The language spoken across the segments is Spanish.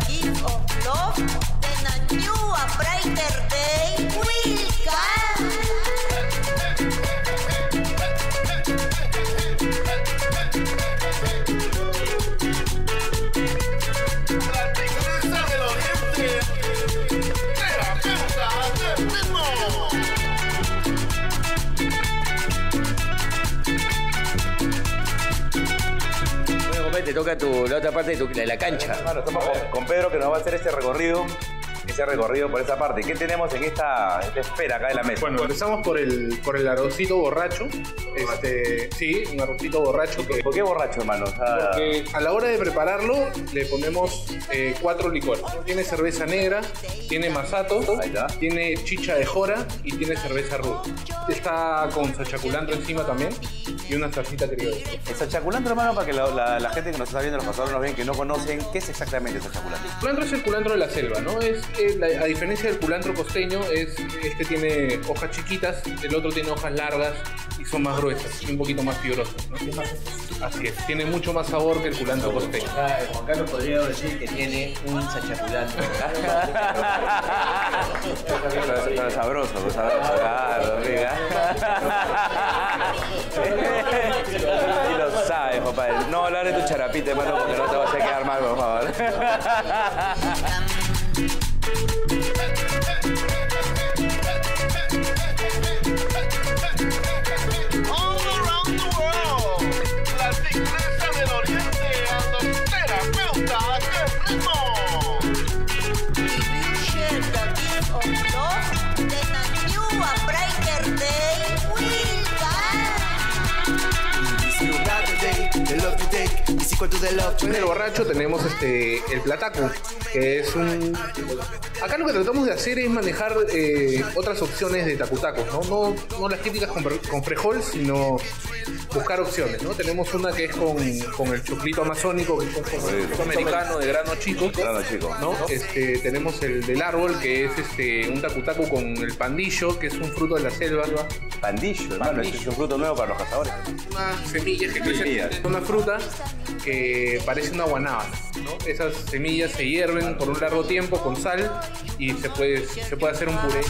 gift of love, then a new, a brighter day will come. Te toca la otra parte de la cancha. Bueno, estamos con Pedro que nos va a hacer ese recorrido por esa parte. ¿Qué tenemos en esta esfera acá de la mesa? Bueno, empezamos por el arrocito borracho. Sí, un arrocito borracho. ¿Por qué borracho, hermano? Porque a la hora de prepararlo le ponemos 4 licores. Tiene cerveza negra, tiene masato, tiene chicha de jora y tiene cerveza ruda. Está con sachaculantro encima también y una salsita criolla. El sachaculantro, hermano, para que la gente que nos está viendo, los pasadores nos ven, que no conocen, ¿qué es exactamente el sachaculantro? El culantro es el culantro de la selva, ¿no? A diferencia del culantro costeño, este tiene hojas chiquitas, el otro tiene hojas largas y son más gruesas y un poquito más fibrosas, ¿no? Así es, tiene mucho más sabor que el culantro costeño. Juan Carlos podría decir que tiene un sachaculantro. Pero sabroso, claro, mira. Y lo sabes, compadre. No hablar de tu charapita, hermano, porque no te vas a quedar mal, por favor. En el borracho tenemos el plataco, que es un... Acá lo que tratamos de hacer es manejar otras opciones de tacutacos, ¿no? No las típicas con frijol, sino buscar opciones, ¿no? Tenemos una que es con el choclito amazónico, que es un choclito americano de grano chico. ¿No? Tenemos el del árbol, que es un tacutaco con el pandillo, que es un fruto de la selva. Pandillo, hermano, es un fruto nuevo para los cazadores. Unas semillas que crecen, una fruta que parece una guanábana, ¿no? Esas semillas se hierven por un largo tiempo con sal y se puede hacer un puré.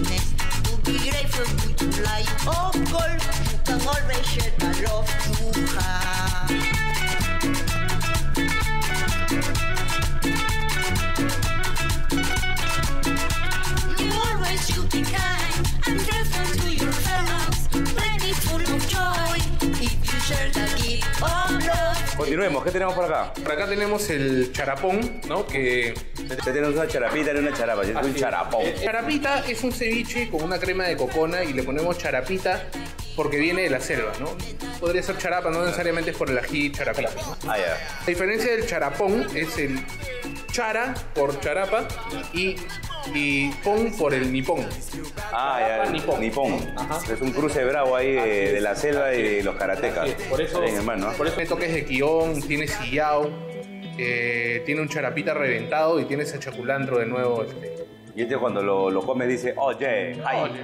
Continuemos, ¿qué tenemos por acá? Por acá tenemos el charapón, ¿no? Que tenemos una charapita y una charapa, es un charapón. Charapita es un ceviche con una crema de cocona y le ponemos charapita porque viene de la selva, ¿no? Podría ser charapa, no necesariamente es por el ají charapita, ¿no? Ah, ya. La diferencia del charapón es el chara por charapa y pon por el nipón. Ah, ya, nipón. Ajá. Es un cruce bravo ahí de la selva y de los karatecas. Por eso, hermano, ¿no? Por eso tiene toques de quión, tiene sillao, tiene un charapita reventado y tiene ese chaculantro de nuevo. Y cuando lo come dice, oye,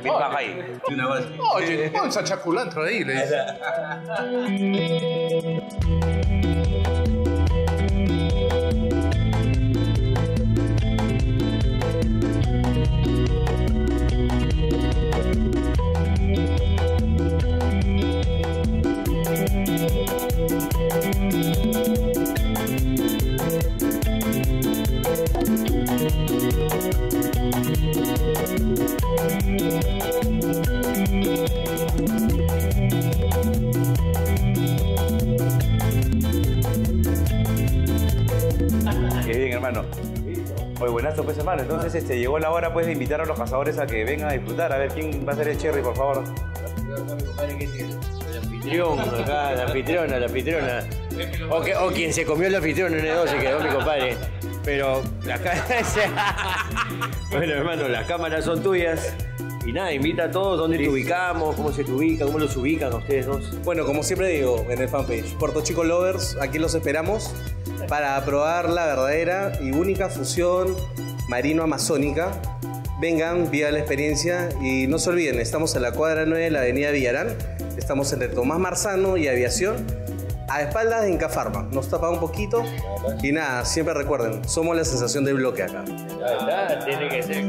oye, pon ese chaculantro ahí, le dice. Qué bien, hermano. Muy buenazo, pues, hermano. Entonces, llegó la hora, pues, de invitar a los cazadores a que vengan a disfrutar. A ver, ¿quién va a ser el cherry, por favor? El anfitrión, acá, la anfitriona. O quien se comió el anfitrión en el 12, quedó mi compadre. Pero bueno, hermano, las cámaras son tuyas. Y nada, invita a todos, dónde te ubicamos, cómo se te ubica, cómo los ubican a ustedes dos. Bueno, como siempre digo en el fanpage, Puerto Chico Lovers, aquí los esperamos para probar la verdadera y única fusión marino-amazónica. Vengan, vivan la experiencia y no se olviden, estamos en la cuadra 9 de la avenida Villarán, estamos entre Tomás Marzano y Aviación, a espaldas de Inca Pharma. Nos tapa un poquito. Y nada, siempre recuerden, somos la sensación del bloque acá. Ya está, tiene que ser.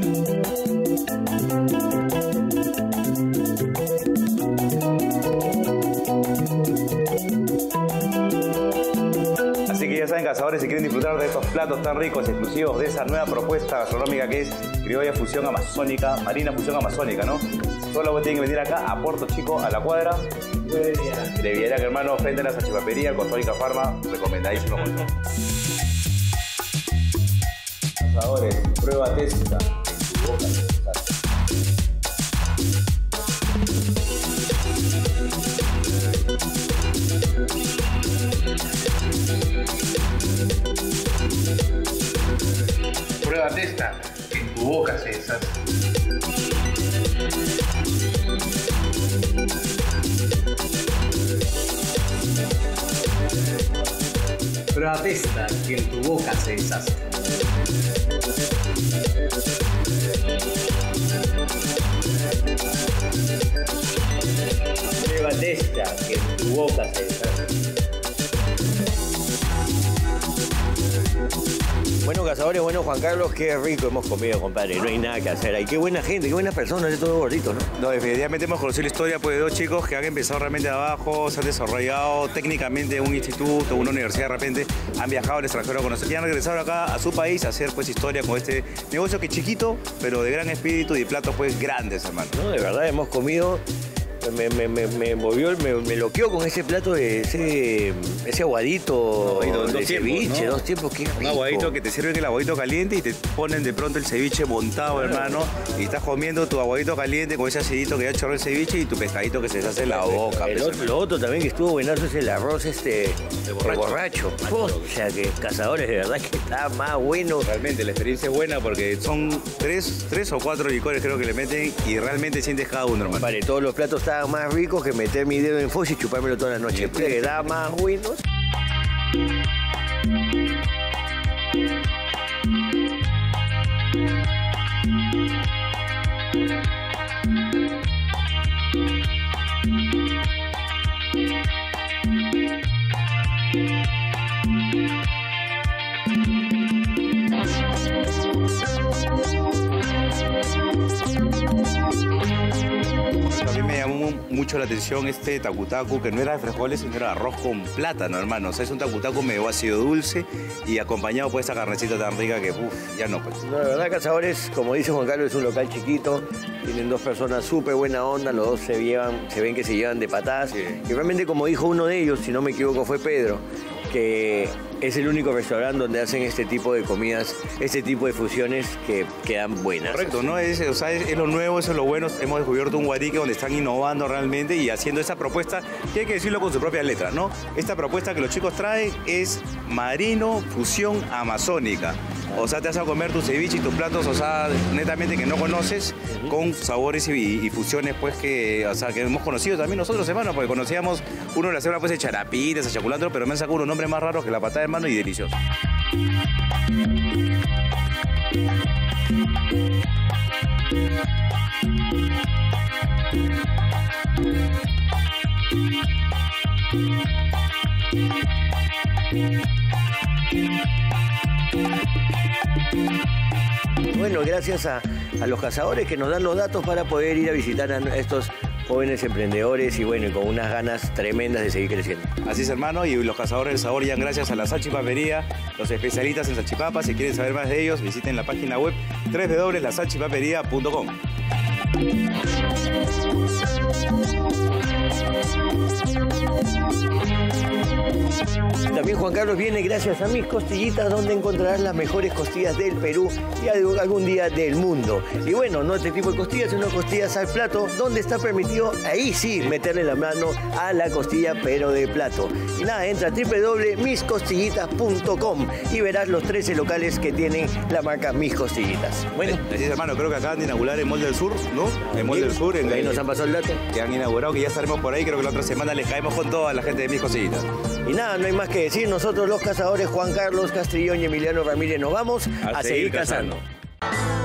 Así que ya saben, cazadores, si quieren disfrutar de estos platos tan ricos, exclusivos de esa nueva propuesta gastronómica que es criolla fusión amazónica, marina fusión amazónica, ¿no? Solo tienen que venir acá a Puerto Chico, a la cuadra de Villarak, hermano, frente a la salchipapería con Inca Pharma, recomendadísimo. Cazadores, prueba testa. Prueba testa, que en tu boca se deshace. Prueba testa, que en tu boca se deshace. Prueba testa, que en tu boca se deshace. Bueno, cazadores, bueno, Juan Carlos, qué rico hemos comido, compadre. No hay nada que hacer. Hay qué buena gente, qué buenas personas, de todos gorditos, ¿no? No, definitivamente hemos conocido la historia pues, de dos chicos que han empezado realmente de abajo, se han desarrollado técnicamente en un instituto, una universidad de repente, han viajado al extranjero a conocer y han regresado acá a su país a hacer pues historia con este negocio que es chiquito, pero de gran espíritu y de platos pues grandes, hermano. No, de verdad, hemos comido. Me movió, me loqueó con ese plato de ese aguadito de ceviche, ¿no? 2 tiempos, qué rico. Un aguadito que te sirven el aguadito caliente y te ponen de pronto el ceviche montado, hermano, y estás comiendo tu aguadito caliente con ese acidito que ya chorró el ceviche y tu pescadito que se deshace en la boca. Lo otro también que estuvo buenazo es el arroz de borracho. O sea que cazadores, de verdad que está más bueno. Realmente la experiencia es buena porque son 3 o 4 licores creo que le meten y realmente sientes cada uno, hermano. Vale, todos los platos estaban más ricos que meter mi dedo en fosa y chupármelo toda la noche. Que da más buenos. A mí me llamó mucho la atención este tacutacu, que no era de frijoles, sino era arroz con plátano, hermano. O sea, es un tacutacu medio ácido dulce y acompañado por esta carnecita tan rica que, ya no, pues. No, la verdad, cazadores, como dice Juan Carlos, es un local chiquito. Tienen 2 personas súper buena onda, los dos se ven que se llevan de patadas. Sí. Y realmente, como dijo uno de ellos, si no me equivoco, fue Pedro, que es el único restaurante donde hacen este tipo de comidas, este tipo de fusiones que quedan buenas. Correcto, ¿no? Es lo nuevo, eso es lo bueno. Hemos descubierto un Guarique donde están innovando realmente y haciendo esa propuesta, que hay que decirlo con su propia letra, ¿no? Esta propuesta que los chicos traen es marino fusión amazónica. O sea, te vas a comer tu ceviche y tus platos, o sea, netamente que no conoces, con sabores y fusiones, pues, que hemos conocido también nosotros, hermano, porque conocíamos uno de la semana, pues, de charapitas, de chaculantro, pero me han sacado unos nombres más raros que la patada, hermano, y deliciosos. Bueno, gracias a los cazadores que nos dan los datos para poder ir a visitar a estos jóvenes emprendedores y bueno, con unas ganas tremendas de seguir creciendo. Así es, hermano, y los cazadores del sabor ya gracias a la salchipapería, los especialistas en salchipapas. Si quieren saber más de ellos, visiten la página web www.lasalchipaperia.com. También Juan Carlos viene gracias a Mis Costillitas, donde encontrarás las mejores costillas del Perú y algún día del mundo. Y bueno, no este tipo de costillas, sino costillas al plato, donde está permitido, ahí sí, meterle la mano a la costilla, pero de plato. Y nada, entra a www.miscostillitas.com y verás los 13 locales que tienen la marca Mis Costillitas. Bueno, así es, hermano, creo que acaban de inaugurar en Mall del Sur, ¿no? En Mall del Sur, ahí nos han pasado el dato. Que han inaugurado, que ya estaremos por ahí, creo que la otra semana les caemos con toda la gente de Mis Costillitas. Y nada, no hay más que decir, nosotros los cazadores Juan Carlos Castrillón y Emiliano Ramírez nos vamos a seguir cazando.